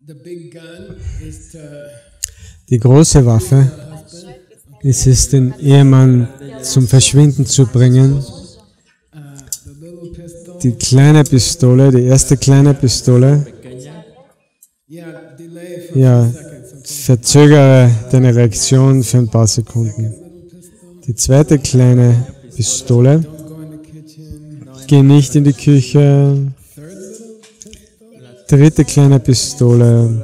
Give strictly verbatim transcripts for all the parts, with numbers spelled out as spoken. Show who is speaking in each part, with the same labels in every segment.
Speaker 1: Die große Waffe ist es, den Ehemann zum Verschwinden zu bringen. Die kleine Pistole, die erste kleine Pistole, ja, verzögere deine Reaktion für ein paar Sekunden. Die zweite kleine Pistole, geh nicht in die Küche. Dritte kleine Pistole,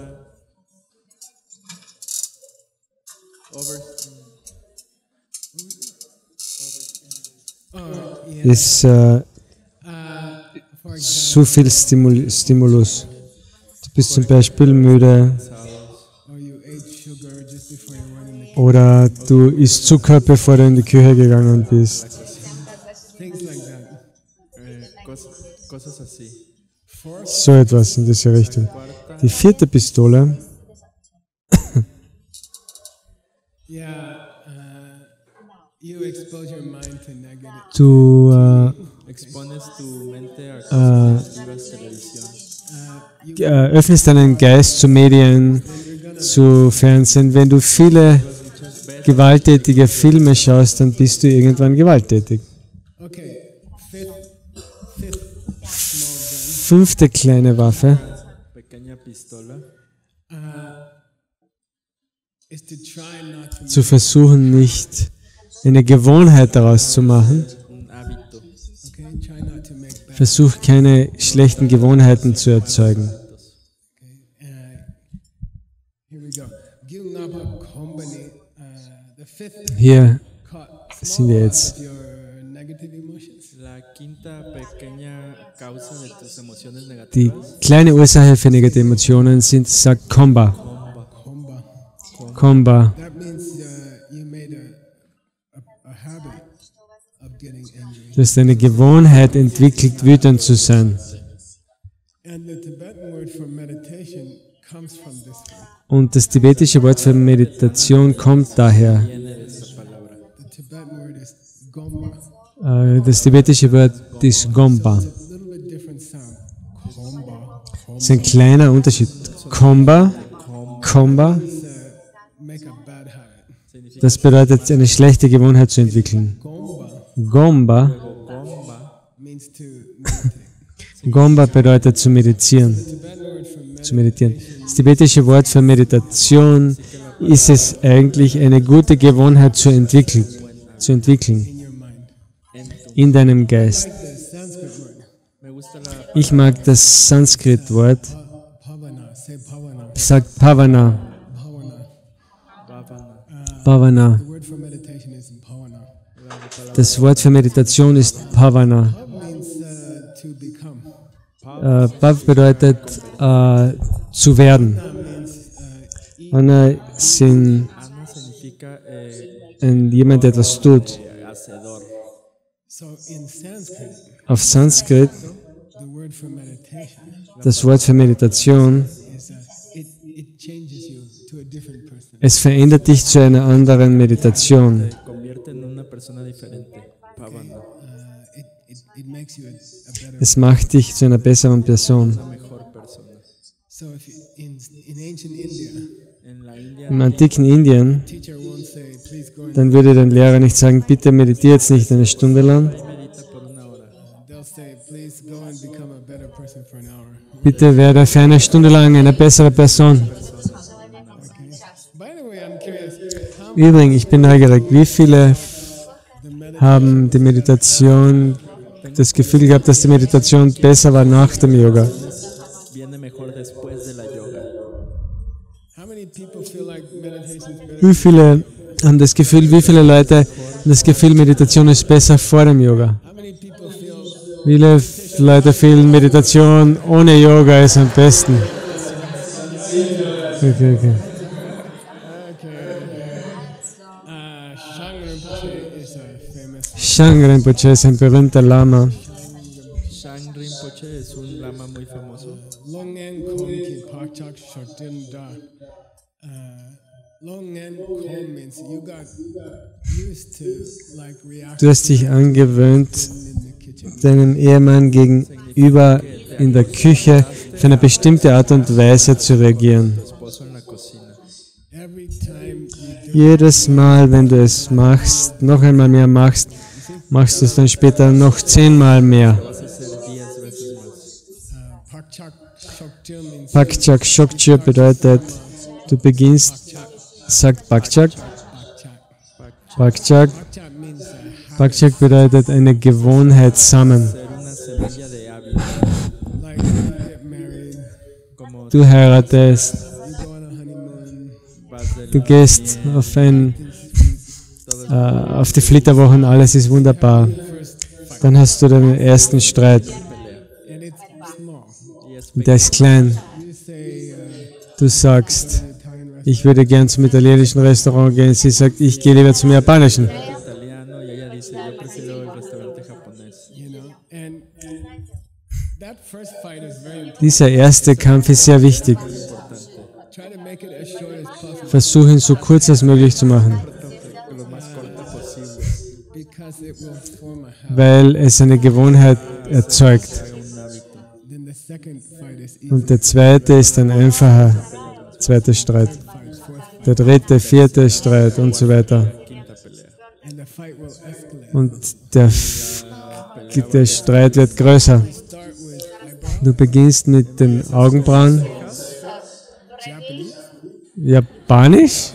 Speaker 1: ist äh, zu viel Stimul Stimulus. Du bist zum Beispiel müde oder du isst Zucker, bevor du in die Küche gegangen bist. So etwas in diese Richtung. Die vierte Pistole du äh, äh, öffnest deinen Geist zu Medien, zu Fernsehen. Wenn du viele gewalttätige Filme schaust, dann bist du irgendwann gewalttätig. Fünfte kleine Waffe zu versuchen, nicht eine Gewohnheit daraus zu machen. Versuch keine schlechten Gewohnheiten zu erzeugen. Hier sind wir jetzt. Die kleine Ursache für negative Emotionen sind, sagt Komba. Komba. Du hast eine Gewohnheit entwickelt, wütend zu sein. Und das tibetische Wort für Meditation kommt daher. Das tibetische Wort ist Gomba. Das ist ein kleiner Unterschied. Komba, Komba, das bedeutet, eine schlechte Gewohnheit zu entwickeln. Gomba, Gomba bedeutet zu meditieren. Zu meditieren. Das tibetische Wort für Meditation ist es eigentlich, eine gute Gewohnheit zu entwickeln, zu entwickeln in deinem Geist. Ich mag das Sanskrit-Wort, sagt Bhavana. Bhavana. Das Wort für Meditation ist Bhavana. Äh, Bhav bedeutet äh, zu werden. Ana sind wenn jemand etwas tut. Auf Sanskrit, das Wort für Meditation, es verändert dich zu einer anderen Meditation. Es macht dich zu einer besseren Person. Im antiken Indien, dann würde dein Lehrer nicht sagen, bitte meditiere jetzt nicht eine Stunde lang. Bitte werde für eine Stunde lang eine bessere Person. Übrigens, ich bin neugierig, wie viele haben die Meditation, das Gefühl gehabt, dass die Meditation besser war nach dem Yoga? Wie viele haben das Gefühl, wie viele Leute haben das Gefühl, Meditation ist besser vor dem Yoga? Viele Leute fühlen, Meditation ohne Yoga ist am besten. Okay, okay. Shang Rinpoche ist ein berühmter Lama.
Speaker 2: Shang Rinpoche ist un Lama muy famoso.
Speaker 1: Du hast dich angewöhnt, deinem Ehemann gegenüber in der Küche auf eine bestimmte Art und Weise zu reagieren.
Speaker 2: esposo en la cocina.
Speaker 3: Every time you do,
Speaker 1: Jedes Mal, wenn du es machst, noch einmal mehr machst, machst du es dann später noch zehnmal mehr.
Speaker 2: Vas a hacer diez veces más.
Speaker 3: uh, Pakchak Shokchur means
Speaker 1: Pakchak Shokchur bedeutet, du beginnst, sagt Pakchak,
Speaker 3: Pakchak.
Speaker 1: Pakchak,
Speaker 3: Pakchak means uh, habit.
Speaker 1: Pakchak bedeutet eine Gewohnheit sammeln.
Speaker 2: Ser una semilla de hábito.
Speaker 3: Like you get married,
Speaker 2: Como
Speaker 1: Du heiratest,
Speaker 3: you go on a honeymoon,
Speaker 2: vas de
Speaker 1: du
Speaker 2: luna
Speaker 1: gehst
Speaker 2: de miel,
Speaker 1: auf, ein,
Speaker 2: todo es
Speaker 1: äh, auf die Flitterwochen, alles ist wunderbar.
Speaker 3: first fight,
Speaker 1: Dann hast du den ersten Streit
Speaker 2: pelea.
Speaker 3: and it's small.
Speaker 2: Y es
Speaker 1: und der ist klein.
Speaker 3: You say, uh,
Speaker 1: Du sagst,
Speaker 3: Italian restaurant,
Speaker 1: ich würde gern zum italienischen Restaurant gehen. Sie sagt, ich gehe lieber zum japanischen.
Speaker 2: italiano y ella dice, yo prefiero el restaurante japonés.
Speaker 3: you know, and that first fight is very important.
Speaker 1: Dieser erste Kampf ist sehr wichtig.
Speaker 3: Try to make it as short as possible
Speaker 1: Versuch ihn so kurz als möglich zu machen,
Speaker 2: Lo más corto posible.
Speaker 3: because it will form a habit.
Speaker 1: weil es eine Gewohnheit erzeugt.
Speaker 2: Haga un hábito.
Speaker 3: Then the second fight is easy.
Speaker 1: Und der zweite ist ein einfacher zweiter Streit.
Speaker 3: Fight, fourth,
Speaker 1: Der dritte, vierte Streit und so weiter.
Speaker 2: Quinta pelea.
Speaker 3: and the fight will escalate.
Speaker 1: Und der, F- der Streit wird größer.
Speaker 3: Start with eyebrow,
Speaker 1: Du beginnst mit den Augenbrauen.
Speaker 3: Japanese,
Speaker 1: Japanisch?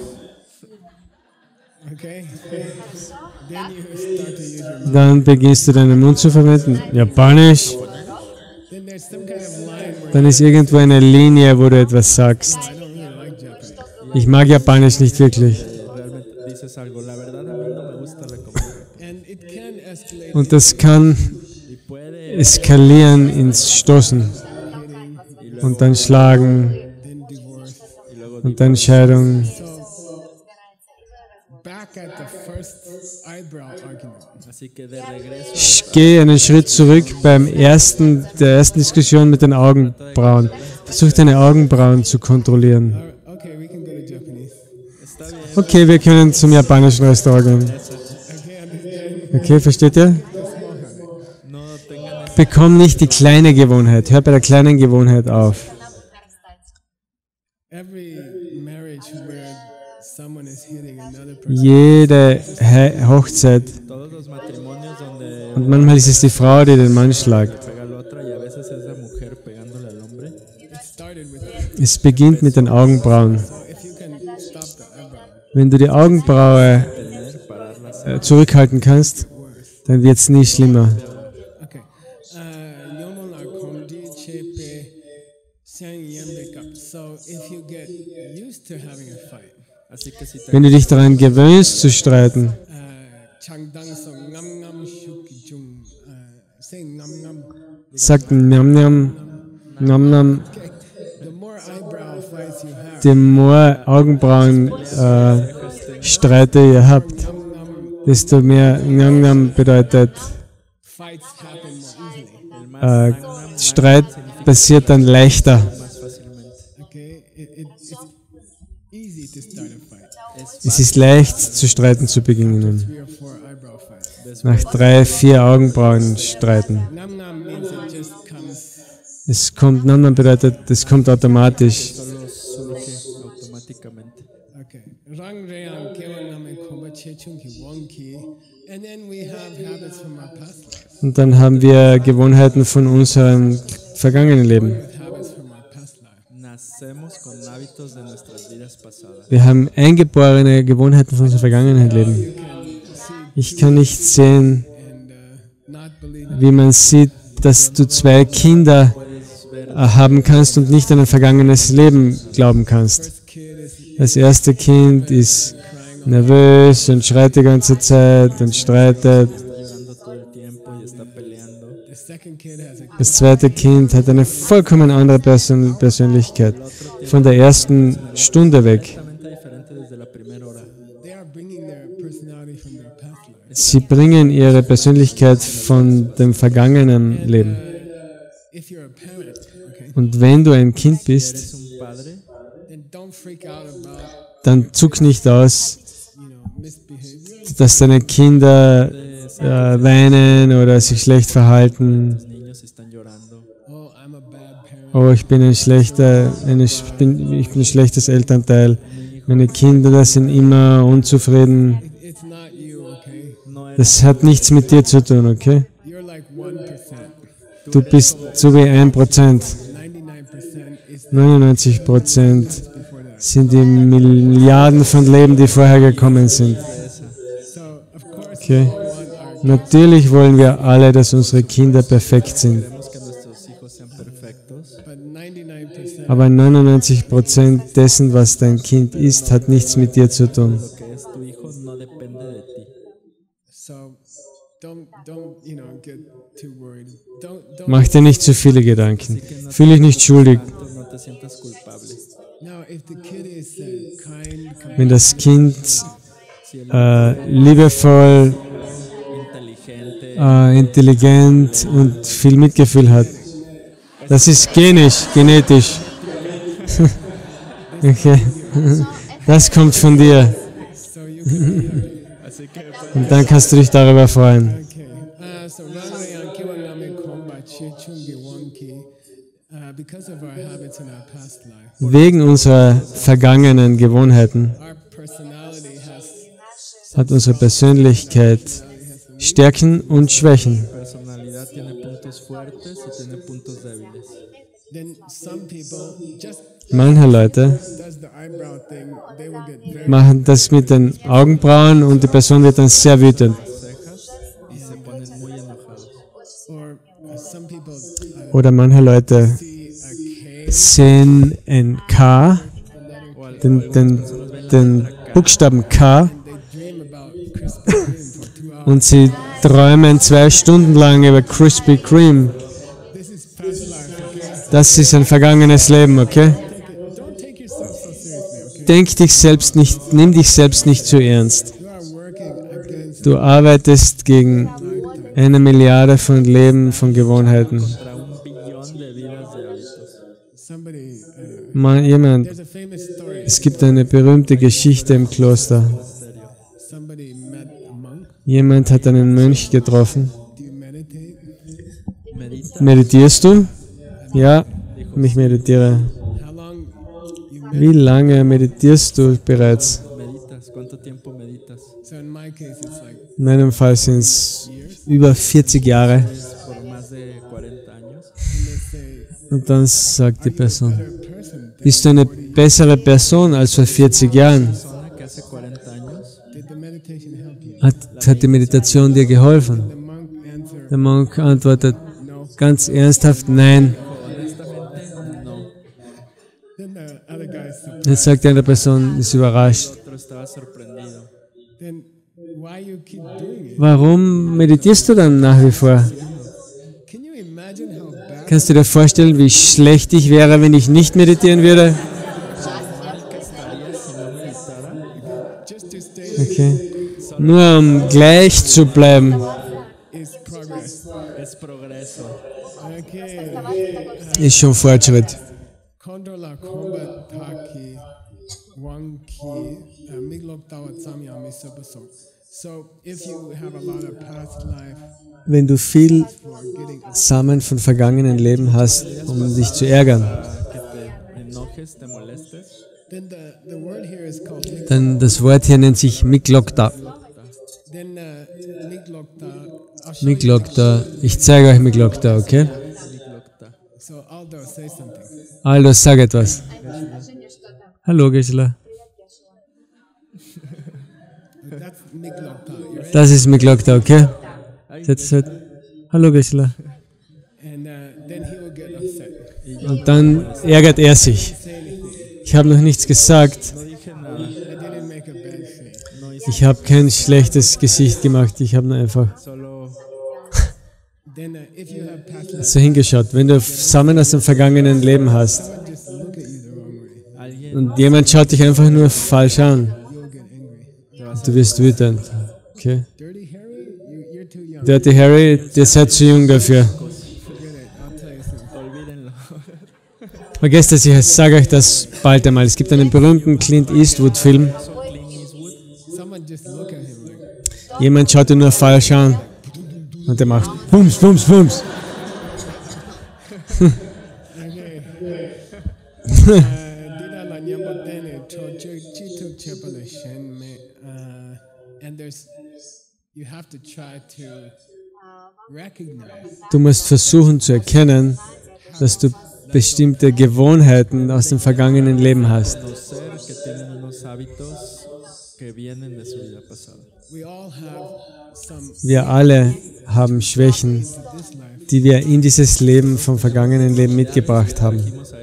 Speaker 3: okay? Then you start to use your mouth.
Speaker 1: Dann beginnst du deinen Mund zu verwenden. Japanisch?
Speaker 3: Then there's some kind of line where
Speaker 1: Dann ist irgendwo eine Linie, wo du etwas sagst.
Speaker 3: I don't really like Japanese.
Speaker 1: Ich mag Japanisch nicht wirklich.
Speaker 2: Eh, Realmente dices algo, la verdad a mí no me gusta la comida.
Speaker 3: And it can escalate
Speaker 1: Und das kann
Speaker 2: Y puede
Speaker 1: eskalieren ins Stoßen
Speaker 3: hitting,
Speaker 1: und dann Schlagen
Speaker 3: then divorce.
Speaker 2: y luego
Speaker 1: und dann Scheidung.
Speaker 3: So, back at the first eyebrow argument.
Speaker 2: así que de regreso
Speaker 1: Ich gehe einen Schritt zurück beim ersten, der ersten Diskussion mit den Augenbrauen. Versuch deine Augenbrauen zu kontrollieren.
Speaker 3: Uh, okay, we can go to Japanese.
Speaker 2: está bien,
Speaker 1: Okay, wir können zum japanischen Restaurant gehen.
Speaker 3: Okay, understand?
Speaker 1: Okay, versteht ihr?
Speaker 2: no tengan ese-
Speaker 1: Bekomm nicht die kleine Gewohnheit. Hör bei der kleinen Gewohnheit auf.
Speaker 3: Every marriage where someone is hitting another person,
Speaker 1: Jede He Hochzeit,
Speaker 2: todos los matrimonios donde
Speaker 1: und manchmal ist es die Frau, die den Mann schlagt.
Speaker 2: pega a la otra y a veces es la mujer pegándole al hombre.
Speaker 3: it started with that.
Speaker 1: Es beginnt mit den Augenbrauen.
Speaker 3: So if you can stop the eyebrow,
Speaker 1: Wenn du die Augenbraue
Speaker 2: Tener, pararlas.
Speaker 1: äh, zurückhalten kannst, dann wird es nie schlimmer.
Speaker 3: okay. Uh, yomo la komdi chepe sen yembe kap. So if you get used to having a fight,
Speaker 2: Así que si te
Speaker 1: Wenn du dich daran gewöhnst zu streiten,
Speaker 3: uh, changdang so ngam ngam shuki jung, uh, say ngam ngam.
Speaker 1: sagt Nam Nam, Nam Nam,
Speaker 3: Okay. The more eyebrow fights you have,
Speaker 1: je mehr Augenbrauen äh, Streite ihr habt,
Speaker 3: ngam ngam
Speaker 1: desto mehr Nam Nam bedeutet,
Speaker 3: fights happen more easily.
Speaker 1: äh, Streit passiert dann leichter.
Speaker 2: más fácilmente.
Speaker 3: Okay, it, it, it's easy to start a fight.
Speaker 2: Es
Speaker 1: Es ist leicht zu streiten zu beginnen.
Speaker 3: Three or four eyebrow fights.
Speaker 1: Nach drei, vier Augenbrauen streiten.
Speaker 3: Nam nam means it just comes.
Speaker 1: Es kommt, Nam Nam bedeutet, es kommt automatisch.
Speaker 2: solo surge automáticamente.
Speaker 3: Okay. Rang reang kewan name komba chechung ki wonki. And then we have habits from our past lives.
Speaker 1: Und dann haben wir Gewohnheiten von unserem vergangenen Leben.
Speaker 3: With habits from our past life.
Speaker 2: Nacemos con hábitos de nuestras vidas pasadas.
Speaker 1: Wir haben eingeborene Gewohnheiten von unserem vergangenen Leben.
Speaker 3: You can see
Speaker 1: Ich kann nicht sehen,
Speaker 3: and uh, not believe
Speaker 1: wie man sieht, dass du zwei Kinder äh, haben kannst und nicht an ein vergangenes Leben glauben kannst.
Speaker 3: first kid is
Speaker 1: Das erste Kind ist nervös und schreit die ganze Zeit und streitet.
Speaker 2: Llorando todo el tiempo y está peleando.
Speaker 3: the second kid has a
Speaker 1: Das zweite Kind hat eine vollkommen andere Persön Persönlichkeit. Von der ersten Stunde weg.
Speaker 2: Completamente diferente desde la primera hora.
Speaker 3: they are bringing their personality from their past life.
Speaker 1: Sie bringen ihre Persönlichkeit von dem vergangenen Leben.
Speaker 3: If you're a parent, okay,
Speaker 1: Und wenn du ein Kind bist,
Speaker 2: Eres un padre,
Speaker 3: then don't freak out about,
Speaker 1: dann zuck nicht aus,
Speaker 3: you know, misbehavior.
Speaker 1: dass deine Kinder äh, weinen oder sich schlecht verhalten.
Speaker 2: los niños están llorando.
Speaker 3: Oh, I'm a bad parent.
Speaker 1: oh, ich bin ein schlechter, eine, ich, bin, ich bin ein schlechtes Elternteil, meine Kinder sind immer unzufrieden.
Speaker 3: It's not you, okay?
Speaker 1: Das hat nichts mit dir zu tun, okay?
Speaker 3: You're like one percent.
Speaker 1: Du bist so wie ein Prozent.
Speaker 3: ninety-nine percent is
Speaker 1: neunundneunzig Prozent
Speaker 3: before that.
Speaker 1: sind die Milliarden von Leben, die vorher gekommen sind.
Speaker 3: So, of course,
Speaker 1: Okay?
Speaker 3: we want our
Speaker 1: Natürlich wollen wir alle, dass unsere Kinder perfekt sind.
Speaker 2: Queremos que nuestros hijos sean perfectos,
Speaker 3: but ninety-nine percent
Speaker 1: Aber neunundneunzig Prozent dessen, was dein Kind ist, hat nichts mit dir zu tun.
Speaker 2: lo que es tu hijo no depende de ti.
Speaker 3: so don't don't you know get too worried. Don't don't
Speaker 1: Mach dir nicht zu viele Gedanken. Fühl dich nicht schuldig.
Speaker 2: Tanto no te sientas culpable.
Speaker 3: now if the kid is uh, kind,
Speaker 1: Wenn das Kind
Speaker 2: Si el
Speaker 1: äh, liebevoll,
Speaker 2: inteligente,
Speaker 1: äh, intelligent und viel Mitgefühl hat, das ist genisch, genetisch. Okay. Das kommt von dir.
Speaker 3: so you can
Speaker 2: así que
Speaker 1: Und dann kannst du dich darüber freuen.
Speaker 3: okay. Uh, so ranwe an kiwangame komba chechungi wonki uh, because of our habits in our past life.
Speaker 1: Wegen unserer vergangenen Gewohnheiten
Speaker 3: Our personality has
Speaker 1: hat unsere Persönlichkeit Stärken und Schwächen.
Speaker 2: personalidad tiene puntos fuertes y tiene puntos débiles.
Speaker 3: then some people just
Speaker 1: Manche Leute
Speaker 3: does the eyebrow thing, they will get very
Speaker 1: machen das mit den Augenbrauen und die Person wird dann sehr wütend.
Speaker 2: Cejas y se ponen muy enojados.
Speaker 3: or uh, some people uh,
Speaker 1: Oder manche Leute
Speaker 3: see a K
Speaker 1: sehen ein K, den, den, den Buchstaben K,
Speaker 3: they dream about Krispy Kreme for two hours.
Speaker 1: und sie träumen zwei Stunden lang über Krispy Kreme.
Speaker 3: This is past life, okay?
Speaker 1: Das ist ein vergangenes Leben, okay?
Speaker 3: Take it, don't take yourself so seriously, okay?
Speaker 1: Denk dich selbst nicht, nimm dich selbst nicht zu ernst.
Speaker 3: You are working against
Speaker 1: Du arbeitest gegen eine Milliarde von Leben, von Gewohnheiten.
Speaker 2: Contra un billón de vidas de hábitos.
Speaker 3: somebody. Uh,
Speaker 1: Man, jemand,
Speaker 3: there's a famous story.
Speaker 1: es gibt eine berühmte Geschichte im Kloster.
Speaker 3: Somebody met a monk.
Speaker 1: Jemand hat einen Mönch getroffen.
Speaker 3: Do you meditate?
Speaker 2: Medita,
Speaker 1: Meditierst du? Ja, ich meditiere.
Speaker 3: How long you
Speaker 1: Wie
Speaker 3: meditate?
Speaker 1: lange meditierst du bereits?
Speaker 2: meditas. ¿Cuánto tiempo meditas?
Speaker 3: So in my case, it's like
Speaker 1: In meinem Fall sind es über vierzig Jahre.
Speaker 2: Es por más de cuarenta años.
Speaker 3: when they say
Speaker 1: Und dann sagt die Person,
Speaker 3: better person.
Speaker 1: bist du eine bessere Person als vor vierzig Jahren?
Speaker 2: Persona que hace cuarenta años,
Speaker 3: Did the meditation help you?
Speaker 1: Hat, hat die Meditation dir geholfen?
Speaker 3: The monk answered,
Speaker 1: Der Monk antwortet
Speaker 3: no.
Speaker 1: ganz ernsthaft, nein.
Speaker 2: honestamente, no.
Speaker 3: Then the other guy said,
Speaker 1: Jetzt sagt die andere Person, ist überrascht.
Speaker 2: Otro estaba sorprendido.
Speaker 3: then why you keep doing it?
Speaker 1: Warum meditierst du dann nach wie vor?
Speaker 3: Can you imagine how bad?
Speaker 1: Kannst du dir vorstellen, wie schlecht ich wäre, wenn ich nicht meditieren würde?
Speaker 2: ¿Qué estaría si no meditara?
Speaker 3: Just to stay
Speaker 1: Okay. Nur um gleich zu bleiben,
Speaker 3: is progress.
Speaker 2: Es progreso.
Speaker 3: Okay.
Speaker 1: ist schon Fortschritt.
Speaker 3: Controla combat taki wanki miglok tawat samya misabaso. So if you have a lot of past life
Speaker 1: Wenn du viel
Speaker 3: for getting
Speaker 1: Samen von vergangenen Leben hast, um dich zu ärgern,
Speaker 2: Que te enojes, te molestes.
Speaker 3: then the, the word here is called mik-
Speaker 1: dann das Wort hier nennt sich Miklokta.
Speaker 3: then uh, miglokta. I'll show you.
Speaker 1: Miklokta. Ich zeige euch Miklokta, okay?
Speaker 2: Miklokta.
Speaker 3: So Aldo, say something.
Speaker 1: Aldo, sag etwas. Hallo, Gisela.
Speaker 3: That's miglokta. You ready?
Speaker 1: Das ist Miklokta, okay? Setz, setz. Hallo, Gisela.
Speaker 3: And uh, then he will get upset.
Speaker 1: Und dann ärgert er sich.
Speaker 3: Say anything.
Speaker 1: Ich habe noch nichts gesagt.
Speaker 2: No dije nada.
Speaker 3: I didn't make a bad face.
Speaker 2: No hice
Speaker 1: Ich habe kein schlechtes Gesicht gemacht. Ich habe nur einfach
Speaker 2: solo.
Speaker 3: Then uh, if you have past life,
Speaker 1: so hingeschaut. Wenn du Samen aus dem vergangenen Leben hast
Speaker 3: someone just look at you the wrong way,
Speaker 2: Alguien
Speaker 1: und jemand schaut dich einfach nur falsch an,
Speaker 3: you'll get angry.
Speaker 2: te va a
Speaker 1: du wirst wütend. Okay?
Speaker 3: Dirty Harry, you, you're too young.
Speaker 1: Dirty Harry, ihr seid zu jung dafür.
Speaker 3: Forget it. I'll tell you something.
Speaker 2: olvídenlo.
Speaker 1: Vergesst es, ich sage euch das bald einmal. Es gibt einen berühmten Clint Eastwood-Film.
Speaker 2: So Clint Eastwood,
Speaker 3: Someone just look at him like,
Speaker 1: Jemand schaut ihn nur falsch an und der macht Bums, Bums, Bums.
Speaker 3: okay. Dida la nyamba tene to chi to chepale shen me. And there's, you have to try to recognize.
Speaker 1: Du musst versuchen zu erkennen, dass du bestimmte Gewohnheiten aus dem vergangenen Leben hast.
Speaker 3: We all have some
Speaker 1: Wir alle haben Schwächen, die wir in dieses Leben vom vergangenen Leben mitgebracht haben.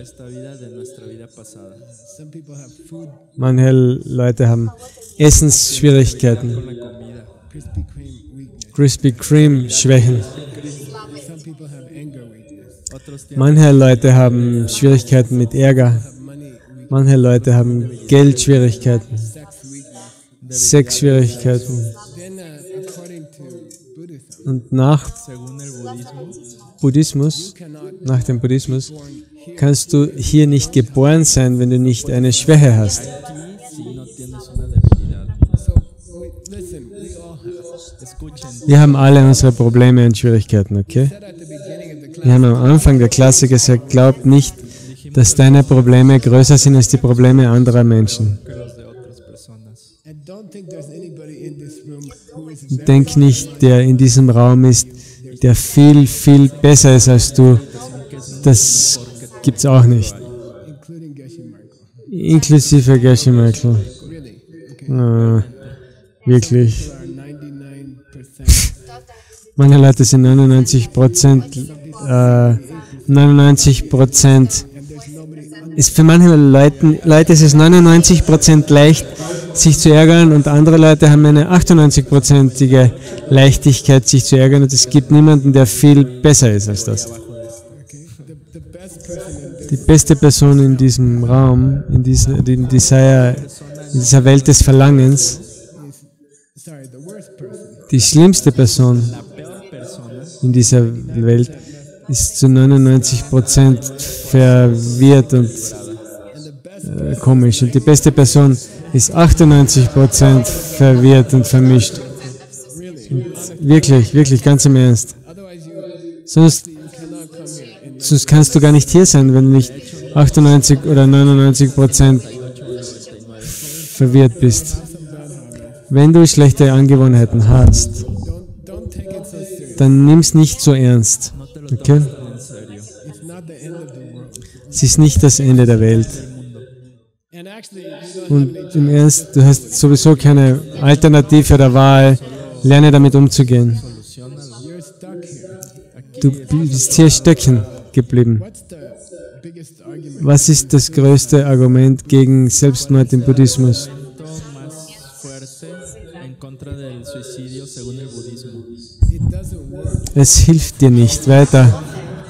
Speaker 3: some people have food,
Speaker 1: Manche Leute haben Essensschwierigkeiten,
Speaker 3: Krispy Kreme weakness.
Speaker 1: Krispy Kreme Schwächen.
Speaker 3: Some people have anger weakness.
Speaker 1: Manche Leute haben Schwierigkeiten mit Ärger.
Speaker 3: Have money weakness.
Speaker 1: Manche Leute haben Geldschwierigkeiten,
Speaker 3: Sex weakness.
Speaker 1: Sexschwierigkeiten.
Speaker 3: Then, uh, according to Buddhism,
Speaker 1: Und nach
Speaker 2: Según el budismo,
Speaker 1: Buddhismus,
Speaker 3: cannot
Speaker 1: nach dem Buddhismus,
Speaker 3: born here.
Speaker 1: kannst du hier nicht geboren sein, wenn du nicht eine Schwäche hast.
Speaker 2: aquí si no tienes una debilidad.
Speaker 3: So, we, listen, we all have.
Speaker 2: Escuchen,
Speaker 1: Wir haben alle unsere Probleme und Schwierigkeiten, okay?
Speaker 3: Said at the beginning of the class,
Speaker 1: Wir haben am Anfang der Klasse gesagt, glaub nicht, dass deine Probleme größer sind als die Probleme anderer Menschen.
Speaker 2: que los de otras personas.
Speaker 3: and don't think there's anybody in this room who is
Speaker 1: Denk nicht, der in diesem Raum ist, der viel, viel besser ist als du. Das gibt's auch nicht.
Speaker 3: including Geshe Michael.
Speaker 1: Inklusive Geshe Michael.
Speaker 3: Really? Okay.
Speaker 1: Äh, wirklich.
Speaker 3: People are ninety-nine percent.
Speaker 1: Manche Leute sind neunundneunzig Prozent, äh, neunundneunzig Prozent.
Speaker 3: And there's nobody under.
Speaker 1: Ist für manche Leute, Leute ist es neunundneunzig Prozent leicht, sich zu ärgern, und andere Leute haben eine achtundneunzig-prozentige Leichtigkeit, sich zu ärgern, und es gibt niemanden, der viel besser ist als das.
Speaker 3: Okay. The, the best person in
Speaker 1: Die
Speaker 3: this
Speaker 1: beste Person in diesem Raum, in, diesem, in, dieser, in dieser Welt des Verlangens,
Speaker 3: is, sorry, the worst person
Speaker 1: die schlimmste Person
Speaker 2: La peor persona
Speaker 1: in dieser Welt, ist zu neunundneunzig Prozent verwirrt und
Speaker 3: and the best
Speaker 1: äh, komisch. Und die beste Person ist achtundneunzig Prozent verwirrt und vermischt.
Speaker 3: really.
Speaker 1: Wirklich, wirklich, ganz im Ernst.
Speaker 3: Otherwise, you
Speaker 1: Sonst,
Speaker 3: you cannot come here. And
Speaker 1: sonst kannst du gar nicht hier sein, wenn du nicht achtundneunzig oder neunundneunzig Prozent verwirrt bist.
Speaker 3: some bad habits.
Speaker 1: Wenn du schlechte Angewohnheiten hast,
Speaker 3: Don't don't take it so serious.
Speaker 1: dann nimm's nicht so ernst.
Speaker 2: no te lo
Speaker 1: Okay?
Speaker 2: tomes tan en serio.
Speaker 3: It's not the end of the world.
Speaker 1: Es ist nicht das Ende der Welt.
Speaker 3: And actually, you don't
Speaker 1: Und
Speaker 3: have any
Speaker 1: im Ernst, du hast sowieso keine Alternative oder Wahl. Lerne damit umzugehen.
Speaker 3: You're stuck here.
Speaker 1: Du bist hier stecken geblieben.
Speaker 3: What's the biggest argument?
Speaker 1: Was ist das größte Argument gegen Selbstmord im Buddhismus?
Speaker 2: Argumento más fuerte en contra del suicidio según el budismo.
Speaker 3: It doesn't work.
Speaker 1: Es hilft dir nicht weiter.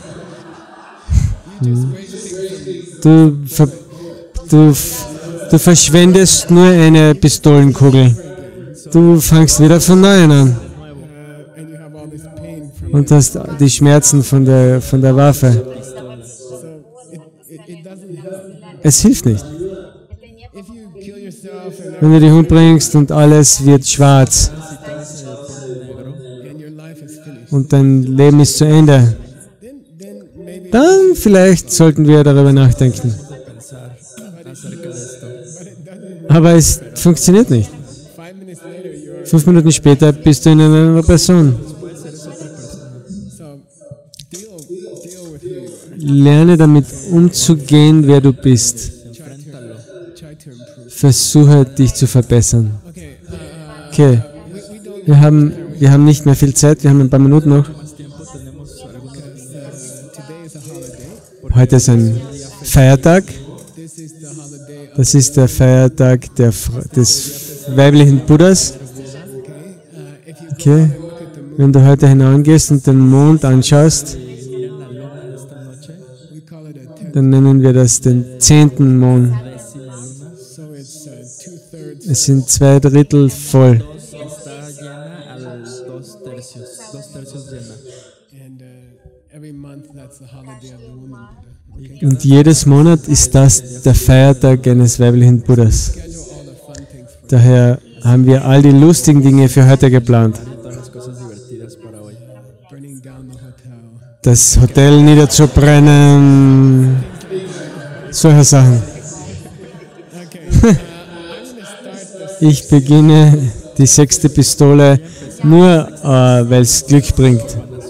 Speaker 3: You just wasting
Speaker 1: Du, ver du, f- du verschwendest nur eine Pistolenkugel. Du fangst wieder von neuem an
Speaker 3: uh, and you have all this pain from
Speaker 1: und hast die Schmerzen von der, von der Waffe.
Speaker 3: so it, it, it doesn't help.
Speaker 1: Es hilft nicht.
Speaker 3: If you kill yourself and,
Speaker 1: Wenn du dich umbringst und alles wird schwarz
Speaker 3: and your life is finished,
Speaker 1: und dein Leben ist zu Ende,
Speaker 3: then then maybe
Speaker 1: dann vielleicht sollten wir darüber nachdenken.
Speaker 2: Pensar acerca de esto.
Speaker 3: but it doesn't work.
Speaker 1: Aber es funktioniert nicht.
Speaker 3: Five minutes later you're
Speaker 1: Fünf Minuten später bist du in einer anderen Person.
Speaker 3: so deal deal with who you are.
Speaker 1: Lerne damit umzugehen, wer du bist.
Speaker 3: Try to try to improve.
Speaker 1: Versuche dich zu verbessern.
Speaker 3: Okay. Uh,
Speaker 1: Okay,
Speaker 3: we, we don't
Speaker 1: wir haben, wir haben nicht mehr viel Zeit, wir haben ein paar Minuten noch.
Speaker 2: Más tiempo tenemos algunos
Speaker 3: uh, today is a holiday.
Speaker 1: Heute ist ein Feiertag.
Speaker 3: This is the holiday of
Speaker 1: Das ist der Feiertag der, Fra- des weiblichen Buddhas.
Speaker 3: okay. Uh, if you
Speaker 1: Okay,
Speaker 3: look at the moon,
Speaker 1: wenn du heute hinausgehst und den Mond anschaust,
Speaker 2: miren la luna esta noche,
Speaker 3: we call it a tenth.
Speaker 1: dann nennen wir das den zehnten Mond.
Speaker 2: décima luna,
Speaker 3: So it's uh, two thirds.
Speaker 1: Es sind zwei Drittel voll.
Speaker 2: está llena al dos tercios, dos tercios llena.
Speaker 3: And uh, every month that's the holiday of the woman Buddha. Okay.
Speaker 1: Und jedes Monat ist das der Feiertag eines weiblichen Buddhas.
Speaker 3: Schedule all the fun things for
Speaker 1: Daher haben wir all die lustigen Dinge für heute geplant.
Speaker 2: Todas las cosas divertidas para hoy.
Speaker 3: burning down the hotel.
Speaker 1: Das Hotel niederzubrennen, solche Sachen.
Speaker 3: Okay, uh, I'm going to start this.
Speaker 1: Ich beginne die sechste Pistole nur, äh, weil es Glück bringt.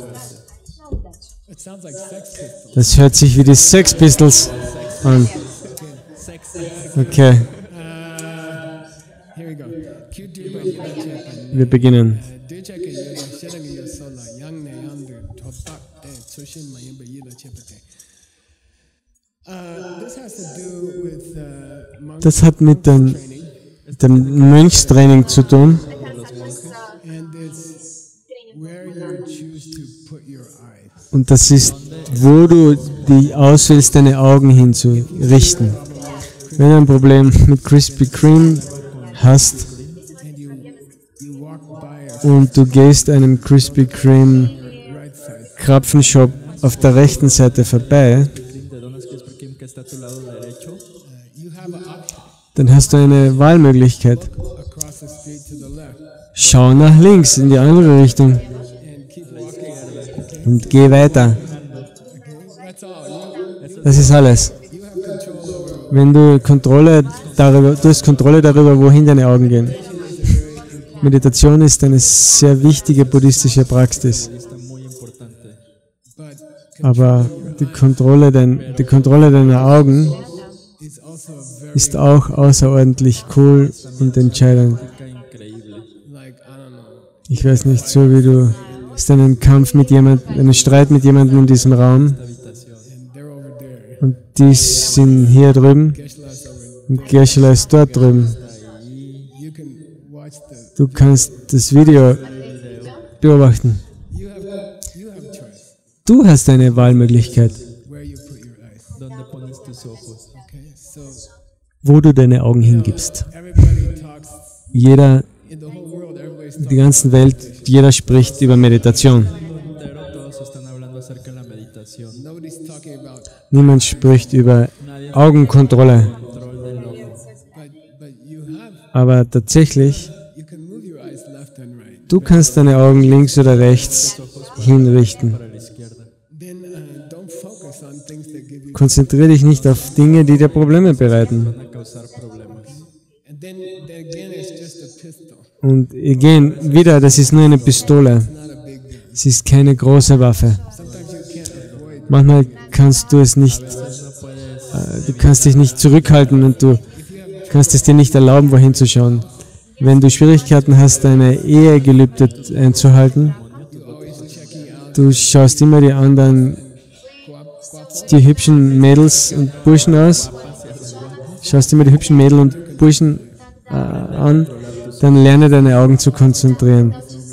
Speaker 3: It sounds like Sex Pistols.
Speaker 1: Das hört sich wie die Sex Pistols an. Okay,
Speaker 3: Uh, here we go. Q two by Yada Chepan.
Speaker 1: wir beginnen.
Speaker 3: Duchaka Yada Shedanga Yosola, Yang Ne Yandu, Totak De, Tsushin Mayimba Yada Chepate. Uh, this has to do with uh, monk
Speaker 1: Das hat mit dem,
Speaker 3: training,
Speaker 1: dem Mönchstraining zu tun.
Speaker 3: and it's where you choose to put your eyes.
Speaker 1: Und das ist, wo du die auswählst, deine Augen hinzurichten. Wenn du ein Problem mit Krispy Kreme hast
Speaker 3: And you you walk by a
Speaker 1: und du gehst einem Krispy Kreme
Speaker 3: right side.
Speaker 1: Krapfenshop auf der rechten Seite vorbei,
Speaker 2: de donas Krispy Kreme que está a tu lado derecho.
Speaker 3: Uh, you have an option
Speaker 1: dann hast du eine Wahlmöglichkeit.
Speaker 3: across the street to the left,
Speaker 1: Schau nach links in die andere Richtung
Speaker 3: and keep walking.
Speaker 1: und geh weiter.
Speaker 3: That's all. You,
Speaker 1: Das ist alles.
Speaker 3: you have control over.
Speaker 1: Wenn du Kontrolle darüber, du hast Kontrolle darüber, wohin deine Augen gehen. Meditation ist eine sehr wichtige buddhistische Praxis,
Speaker 2: Está muy importante.
Speaker 3: But
Speaker 1: aber die Kontrolle, dein, die Kontrolle deiner Augen
Speaker 3: it's also a very
Speaker 1: ist auch außerordentlich cool und entscheidend.
Speaker 2: Increíble.
Speaker 3: like I don't know.
Speaker 1: Ich weiß nicht, so wie du ist einen Kampf mit jemandem, einen Streit mit jemandem in diesem Raum
Speaker 2: Habitación.
Speaker 3: And they're over there.
Speaker 1: und die sind hier drüben
Speaker 3: Geshe-la's over.
Speaker 1: und Geshe-la ist dort drüben.
Speaker 3: You can watch the.
Speaker 1: Du kannst das Video beobachten.
Speaker 3: You have you have choice
Speaker 1: Du hast eine Wahlmöglichkeit,
Speaker 3: where you put your eyes.
Speaker 2: ¿Dónde pones tus ojos?
Speaker 3: Okay, so
Speaker 1: wo du deine Augen hingibst.
Speaker 3: everybody talks
Speaker 1: Jeder,
Speaker 3: in the whole world. Everybody's
Speaker 1: die
Speaker 3: talking.
Speaker 1: ganze Welt, jeder spricht über Meditation.
Speaker 2: Entero, todos están hablando acerca de la meditación.
Speaker 3: Nobody's talking about.
Speaker 1: Niemand spricht über
Speaker 2: Nadie
Speaker 1: Augenkontrolle.
Speaker 2: control del ojo.
Speaker 3: But but you have
Speaker 1: Aber tatsächlich,
Speaker 3: you can move your eyes left and right.
Speaker 1: du kannst deine Augen links oder rechts hinrichten.
Speaker 2: Para la izquierda.
Speaker 3: Then uh, don't focus on things that give you.
Speaker 1: Konzentriere dich nicht auf Dinge, die dir Probleme bereiten.
Speaker 2: Van a causar problemas.
Speaker 3: And then, then again, it's just a pistol.
Speaker 1: Und again, wieder, das ist nur eine Pistole.
Speaker 3: Not a big gun.
Speaker 1: Es ist keine große Waffe.
Speaker 3: Sometimes you can't avoid.
Speaker 1: Manchmal kannst du es nicht,
Speaker 2: No puedes
Speaker 1: äh, du kannst dich nicht zurückhalten und du kannst es dir nicht erlauben, wohin zu schauen. Wenn du Schwierigkeiten hast, deine Ehegelübde einzuhalten,
Speaker 3: You always checking out.
Speaker 1: du schaust immer die anderen,
Speaker 3: Guap, guap,
Speaker 1: die hübschen Mädels und Burschen aus, schaust immer die hübschen Mädel und Burschen äh, an, dann lerne deine Augen zu konzentrieren.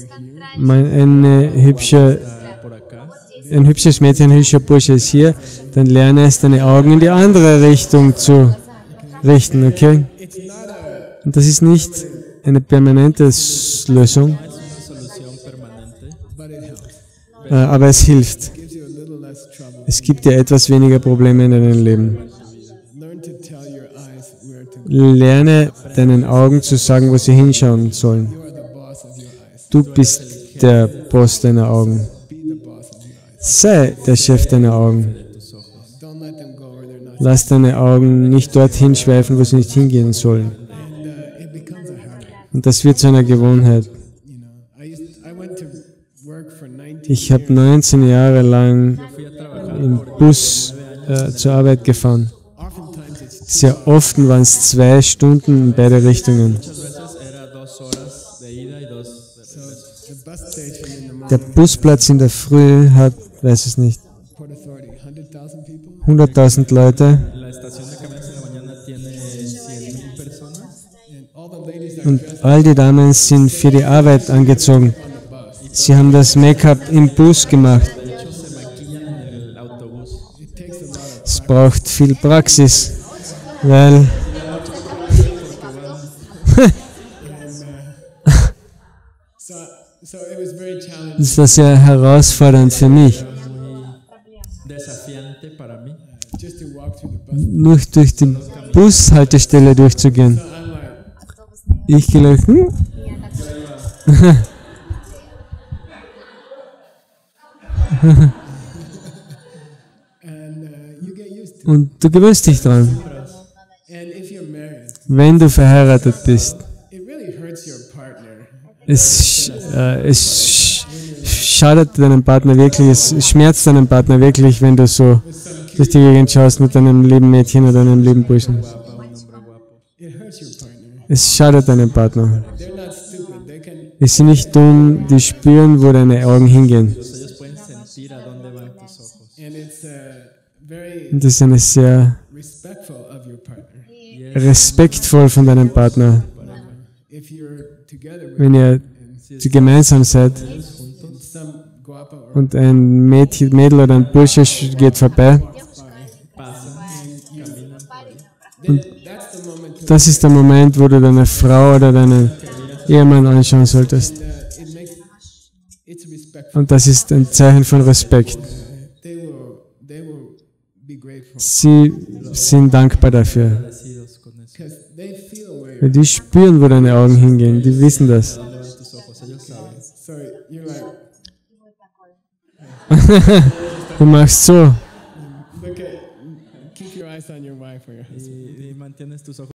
Speaker 1: Mein, eine hübsche,
Speaker 2: por acá.
Speaker 1: ein hübsches Mädchen, ein hübscher Bursche ist hier, dann lerne es, deine Augen in die andere Richtung zu richten, okay?
Speaker 3: it's not a.
Speaker 1: Und das ist nicht eine permanente S- Lösung,
Speaker 2: Es una solución permanente,
Speaker 3: But it helps.
Speaker 1: äh, aber es hilft.
Speaker 3: Gives you a little less trouble.
Speaker 1: Es gibt dir etwas weniger Probleme in deinem Leben.
Speaker 3: Learn to tell your eyes where to go.
Speaker 1: Lerne deinen Augen zu sagen, wo sie hinschauen sollen.
Speaker 3: You are the boss of your eyes.
Speaker 1: Du bist der Boss deiner Augen.
Speaker 3: Be the boss of your eyes.
Speaker 1: Sei der Chef deiner Augen.
Speaker 3: Don't let them go where they're not.
Speaker 1: Lass deine Augen nicht dorthin schweifen, wo sie nicht hingehen sollen.
Speaker 3: And uh, it becomes a habit.
Speaker 1: Und das wird zu einer Gewohnheit.
Speaker 3: You know, I used I went to work for nineteen
Speaker 1: Ich habe
Speaker 3: years.
Speaker 1: neunzehn Jahre lang
Speaker 2: fui a trabajar
Speaker 1: im Bus äh, zur Arbeit gefahren.
Speaker 3: Oftentimes it's
Speaker 1: Sehr oft waren es zwei Stunden in beide Richtungen.
Speaker 2: muchas veces era dos horas de ida y dos de regreso.
Speaker 3: the bus station in the morning.
Speaker 1: Der Busplatz in der Früh hat, weiß es nicht,
Speaker 3: Port Authority, one hundred thousand people.
Speaker 1: hunderttausend Leute
Speaker 2: La estación de camiones en la mañana tiene cien mil personas
Speaker 3: And all the ladies are
Speaker 1: und
Speaker 3: dressed
Speaker 1: all die Damen sind für die Arbeit angezogen.
Speaker 3: on the bus.
Speaker 1: Sie haben das Make-up im Bus gemacht.
Speaker 2: de hecho se maquillan en el autobús.
Speaker 3: It takes a lot of
Speaker 1: Es braucht viel Praxis, weil
Speaker 3: so so it was very challenging
Speaker 1: es war sehr herausfordernd für mich,
Speaker 2: Desafiante para mí.
Speaker 3: just to walk through the bus.
Speaker 1: nur durch die Bushaltestelle durchzugehen.
Speaker 3: I'm like,
Speaker 1: Ich gedacht, hm,
Speaker 3: and uh, you get used to
Speaker 1: Und du gewöhnst dich dran.
Speaker 3: And if you're married,
Speaker 1: Wenn du verheiratet bist,
Speaker 3: it really hurts your partner.
Speaker 1: es, äh, es sch schadet deinem Partner wirklich, es schmerzt deinen Partner wirklich, wenn du so durch die Gegend schaust mit einem lieben Mädchen oder einem lieben Burschen.
Speaker 3: It hurts your partner.
Speaker 1: Es schadet deinem Partner.
Speaker 3: They're not stupid. They can.
Speaker 1: Die sind nicht dumm, die spüren, wo deine Augen hingehen.
Speaker 2: Ellos pueden sentir a dónde van tus ojos.
Speaker 3: And it's uh, very
Speaker 1: Und das ist eine sehr
Speaker 3: respectful of your partner.
Speaker 1: respektvoll von deinem Partner,
Speaker 3: If you're together with
Speaker 1: wenn ihr gemeinsam seid
Speaker 3: some guapa or
Speaker 1: und ein Mädchen, Mädel oder ein Bursche sch- geht vorbei.
Speaker 3: then that's the moment to,
Speaker 1: Das ist der Moment, wo du deine Frau oder deinen Ehemann anschauen solltest.
Speaker 3: uh, it makes it's respectful.
Speaker 1: Und das ist ein Zeichen von Respekt.
Speaker 3: They will they will be grateful
Speaker 1: Sie sind dankbar dafür,
Speaker 2: Agradecidos con eso.
Speaker 3: because they feel where
Speaker 1: weil die spüren, wo deine Augen hingehen. Die wissen das.
Speaker 2: ¿Dónde van tus ojos? Ellos saben.
Speaker 3: so you're like
Speaker 1: Du machst so.
Speaker 3: look at keep your eyes on your wife or your husband.
Speaker 2: Y, y mantienes tus ojos